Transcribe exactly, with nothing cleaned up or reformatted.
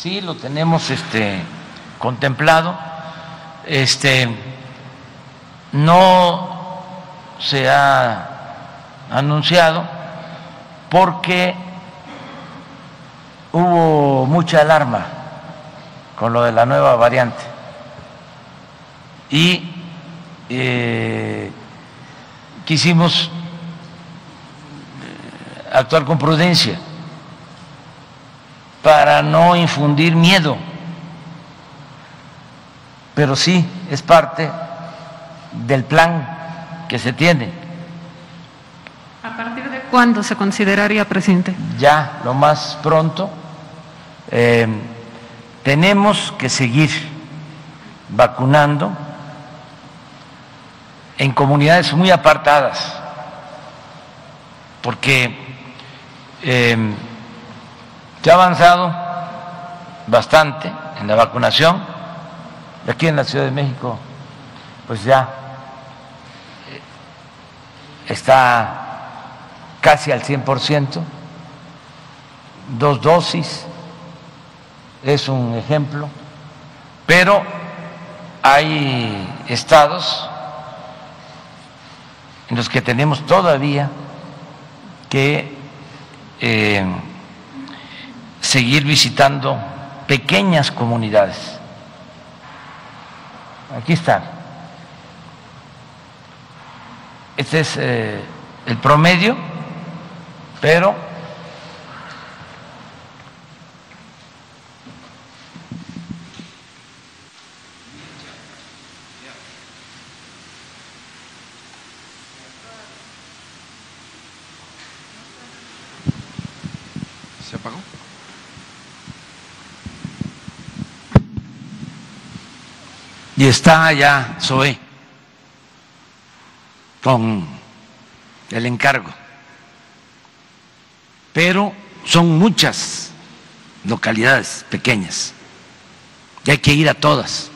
sí lo tenemos este, contemplado. Este, no se ha anunciado porque hubo mucha alarma con lo de la nueva variante y eh, quisimos actuar con prudencia para no infundir miedo, pero sí es parte del plan que se tiene. ¿A partir de cuándo se consideraría, presidente? Ya, lo más pronto. Eh, tenemos que seguir vacunando en comunidades muy apartadas, porque eh, se ha avanzado bastante en la vacunación. Aquí en la Ciudad de México, pues ya está casi al cien por ciento, dos dosis, es un ejemplo, pero hay estados en los que tenemos todavía que eh, seguir visitando pequeñas comunidades. Aquí está. Este es eh, el promedio, pero ¿se apagó? y está ya Zoé con el encargo, pero son muchas localidades pequeñas y hay que ir a todas.